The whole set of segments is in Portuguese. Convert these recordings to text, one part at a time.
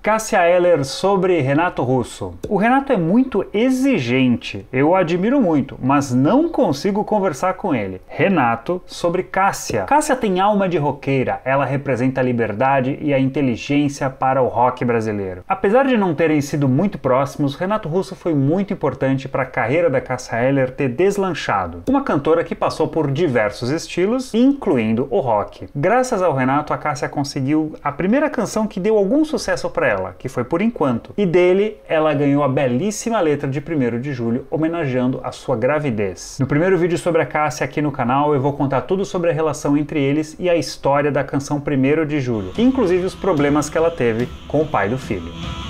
Cássia Eller sobre Renato Russo. O Renato é muito exigente, eu o admiro muito, mas não consigo conversar com ele. Renato sobre Cássia. Cássia tem alma de roqueira, ela representa a liberdade e a inteligência para o rock brasileiro. Apesar de não terem sido muito próximos, Renato Russo foi muito importante para a carreira da Cássia Eller ter deslanchado. Uma cantora que passou por diversos estilos, incluindo o rock. Graças ao Renato, a Cássia conseguiu a primeira canção que deu algum sucesso para ela, que foi Por Enquanto. E dele, ela ganhou a belíssima letra de 1º de julho, homenageando a sua gravidez. No primeiro vídeo sobre a Cássia aqui no canal, eu vou contar tudo sobre a relação entre eles e a história da canção 1º de julho, inclusive os problemas que ela teve com o pai do filho.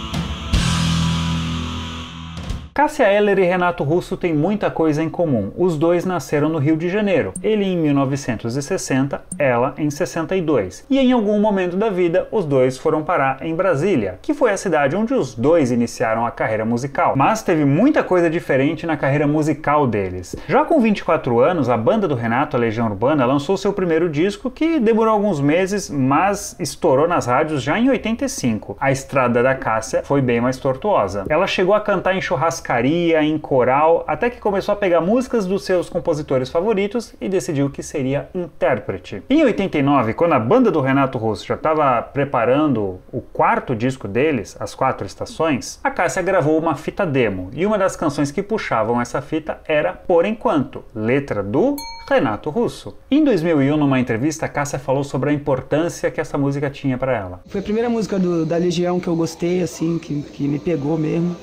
Cássia Eller e Renato Russo têm muita coisa em comum. Os dois nasceram no Rio de Janeiro. Ele em 1960, ela em 62. E em algum momento da vida, os dois foram parar em Brasília, que foi a cidade onde os dois iniciaram a carreira musical. Mas teve muita coisa diferente na carreira musical deles. Já com 24 anos, a banda do Renato, a Legião Urbana, lançou seu primeiro disco, que demorou alguns meses, mas estourou nas rádios já em 85. A estrada da Cássia foi bem mais tortuosa. Ela chegou a cantar em churrascaria, em coral, até que começou a pegar músicas dos seus compositores favoritos e decidiu que seria intérprete. Em 89, quando a banda do Renato Russo já estava preparando o 4º disco deles, As 4 Estações, a Cássia gravou uma fita demo, e uma das canções que puxavam essa fita era Por Enquanto, letra do Renato Russo. Em 2001, numa entrevista, a Cássia falou sobre a importância que essa música tinha para ela. Foi a primeira música da Legião que eu gostei, assim, que me pegou mesmo.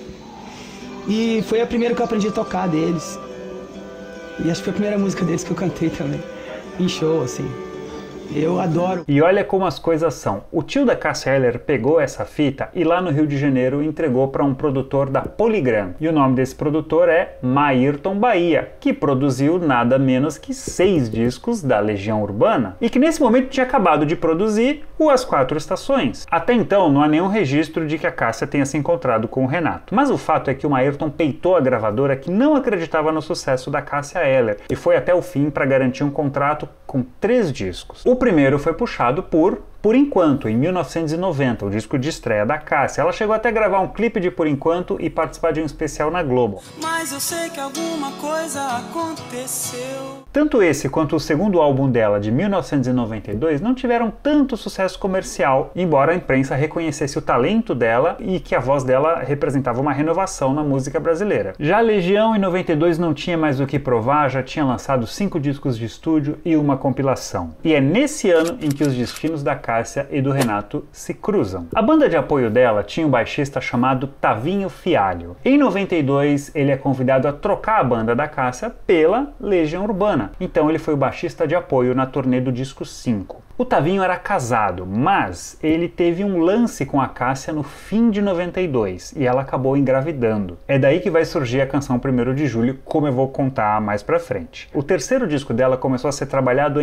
E foi a primeira que eu aprendi a tocar deles. E acho que foi a primeira música deles que eu cantei também, em show, assim. Eu adoro. E olha como as coisas são. O tio da Cássia Eller pegou essa fita e lá no Rio de Janeiro entregou para um produtor da Polygram. E o nome desse produtor é Maírton Bahia, que produziu nada menos que 6 discos da Legião Urbana e que nesse momento tinha acabado de produzir o As 4 Estações. Até então não há nenhum registro de que a Cássia tenha se encontrado com o Renato. Mas o fato é que o Maírton peitou a gravadora que não acreditava no sucesso da Cássia Eller e foi até o fim para garantir um contrato com 3 discos. O primeiro foi puxado Por Enquanto, em 1990, o disco de estreia da Cássia. Ela chegou até a gravar um clipe de Por Enquanto e participar de um especial na Globo. Mas eu sei que alguma coisa aconteceu. Tanto esse quanto o segundo álbum dela, de 1992, não tiveram tanto sucesso comercial, embora a imprensa reconhecesse o talento dela e que a voz dela representava uma renovação na música brasileira. Já a Legião, em 92, não tinha mais o que provar, já tinha lançado 5 discos de estúdio e uma compilação. E é nesse ano em que os destinos da Cássia e do Renato se cruzam. A banda de apoio dela tinha um baixista chamado Tavinho Fialho. Em 92, ele é convidado a trocar a banda da Cássia pela Legião Urbana. Então ele foi o baixista de apoio na turnê do disco 5. O Tavinho era casado, mas ele teve um lance com a Cássia no fim de 92 e ela acabou engravidando. É daí que vai surgir a canção 1º de julho, como eu vou contar mais pra frente. O terceiro disco dela começou a ser trabalhado em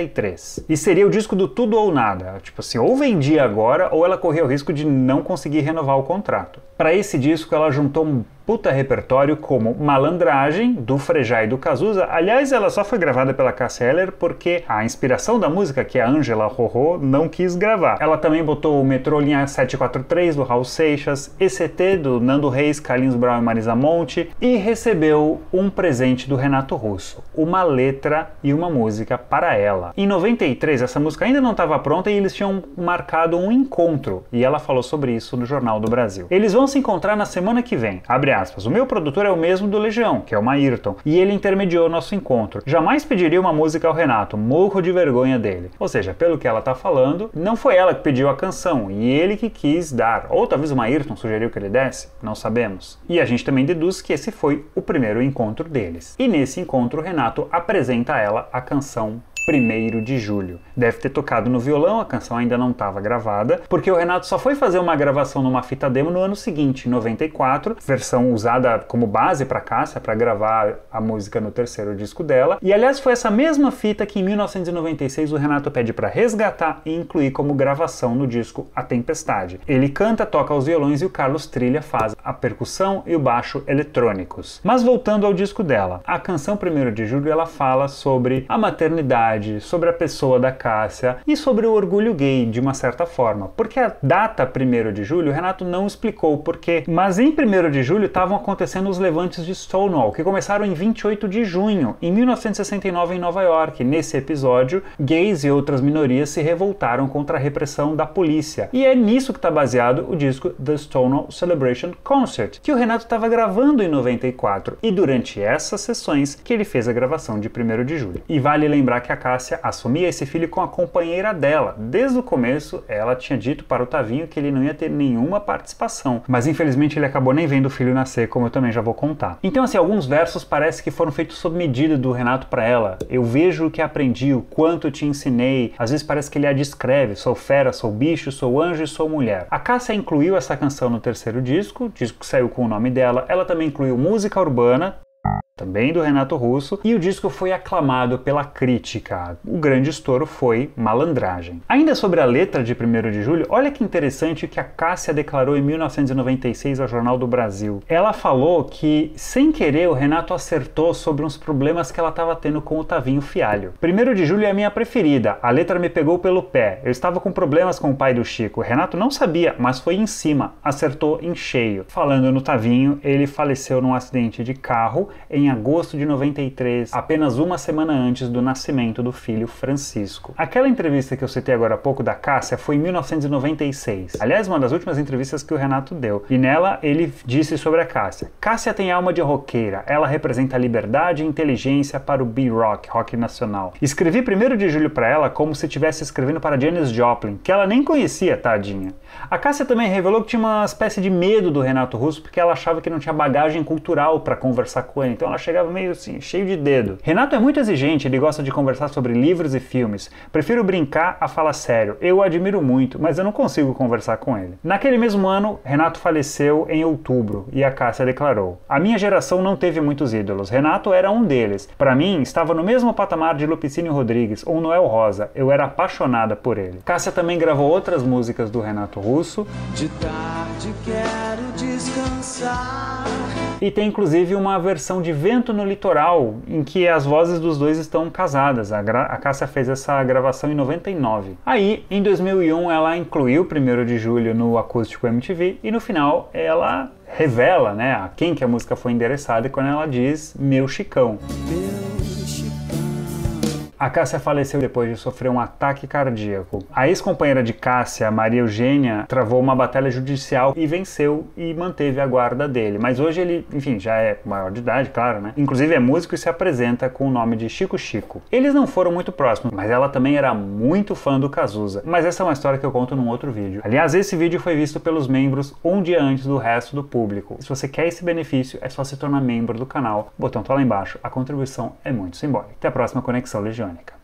93 e seria o disco do tudo ou nada. Tipo assim, ou vendia agora ou ela corria o risco de não conseguir renovar o contrato. Para esse disco ela juntou um puta repertório como Malandragem, do Frejá e do Cazuza. Aliás, ela só foi gravada pela Cássia Eller porque a inspiração da música, que é a Ângela Rorô, não quis gravar. Ela também botou o Metrô Linha 743, do Raul Seixas, ECT, do Nando Reis, Carlinhos Brown e Marisa Monte, e recebeu um presente do Renato Russo, uma letra e uma música para ela. Em 93, essa música ainda não estava pronta e eles tinham marcado um encontro, e ela falou sobre isso no Jornal do Brasil. Eles vão se encontrar na semana que vem. Abre aspas, o meu produtor é o mesmo do Legião, que é o Maírton, e ele intermediou nosso encontro. Jamais pediria uma música ao Renato, morro de vergonha dele. Ou seja, pelo que ela tá falando, não foi ela que pediu a canção, e ele que quis dar. Ou talvez o Maírton sugeriu que ele desse, não sabemos. E a gente também deduz que esse foi o primeiro encontro deles. E nesse encontro, o Renato apresenta a ela a canção 1º de julho. Deve ter tocado no violão, a canção ainda não estava gravada, porque o Renato só foi fazer uma gravação numa fita demo no ano seguinte, em 94, versão usada como base para Cássia, para gravar a música no terceiro disco dela. E aliás, foi essa mesma fita que em 1996 o Renato pede para resgatar e incluir como gravação no disco A Tempestade. Ele canta, toca os violões e o Carlos Trilha faz a percussão e o baixo eletrônicos. Mas voltando ao disco dela, a canção 1º de julho ela fala sobre a maternidade, identidade, sobre a pessoa da Cássia e sobre o orgulho gay, de uma certa forma. Porque a data 1º de julho, o Renato não explicou o porquê, mas em 1º de julho estavam acontecendo os levantes de Stonewall, que começaram em 28 de junho, em 1969 em Nova York. Nesse episódio, gays e outras minorias se revoltaram contra a repressão da polícia. E é nisso que está baseado o disco The Stonewall Celebration Concert, que o Renato estava gravando em 94, e durante essas sessões que ele fez a gravação de 1º de julho. E vale lembrar que a Cássia assumia esse filho com a companheira dela. Desde o começo, ela tinha dito para o Tavinho que ele não ia ter nenhuma participação, mas infelizmente ele acabou nem vendo o filho nascer, como eu também já vou contar. Então, assim, alguns versos parece que foram feitos sob medida do Renato para ela. Eu vejo o que aprendi, o quanto te ensinei. Às vezes parece que ele a descreve: sou fera, sou bicho, sou anjo e sou mulher. A Cássia incluiu essa canção no 3º disco, o disco que saiu com o nome dela. Ela também incluiu música urbana, também do Renato Russo, e o disco foi aclamado pela crítica. O grande estouro foi Malandragem. Ainda sobre a letra de 1º de julho, olha que interessante o que a Cássia declarou em 1996 ao Jornal do Brasil. Ela falou que, sem querer, o Renato acertou sobre uns problemas que ela estava tendo com o Tavinho Fialho. 1º de julho é a minha preferida, a letra me pegou pelo pé, eu estava com problemas com o pai do Chico. O Renato não sabia, mas foi em cima, acertou em cheio. Falando no Tavinho, ele faleceu num acidente de carro em agosto de 93, apenas uma semana antes do nascimento do filho Francisco. Aquela entrevista que eu citei agora há pouco da Cássia foi em 1996. Aliás, uma das últimas entrevistas que o Renato deu. E nela ele disse sobre a Cássia: Cássia tem alma de roqueira, ela representa liberdade e inteligência para o B-Rock, rock nacional. Escrevi 1º de julho para ela como se estivesse escrevendo para Janis Joplin, que ela nem conhecia, tadinha. A Cássia também revelou que tinha uma espécie de medo do Renato Russo porque ela achava que não tinha bagagem cultural para conversar com ele, então ela chegava meio assim, cheio de dedo. Renato é muito exigente, ele gosta de conversar sobre livros e filmes. Prefiro brincar a falar sério. Eu o admiro muito, mas eu não consigo conversar com ele. Naquele mesmo ano, Renato faleceu em outubro e a Cássia declarou: a minha geração não teve muitos ídolos. Renato era um deles. Para mim, estava no mesmo patamar de Lupicínio Rodrigues ou Noel Rosa. Eu era apaixonada por ele. Cássia também gravou outras músicas do Renato Russo. De tarde quero descansar. E tem inclusive uma versão de Vento no Litoral, em que as vozes dos dois estão casadas. A Cássia fez essa gravação em 99. Aí, em 2001, ela incluiu 1º de julho no Acústico MTV e no final ela revela, né, a quem que a música foi endereçada, e quando ela diz Meu Chicão. A Cássia faleceu depois de sofrer um ataque cardíaco. A ex-companheira de Cássia, Maria Eugênia, travou uma batalha judicial e venceu e manteve a guarda dele. Mas hoje ele, enfim, já é maior de idade, claro, né? Inclusive é músico e se apresenta com o nome de Chico Chico. Eles não foram muito próximos, mas ela também era muito fã do Cazuza. Mas essa é uma história que eu conto num outro vídeo. Aliás, esse vídeo foi visto pelos membros um dia antes do resto do público. Se você quer esse benefício, é só se tornar membro do canal. O botão tá lá embaixo. A contribuição é muito simbólica. Até a próxima Conexão Legiônica.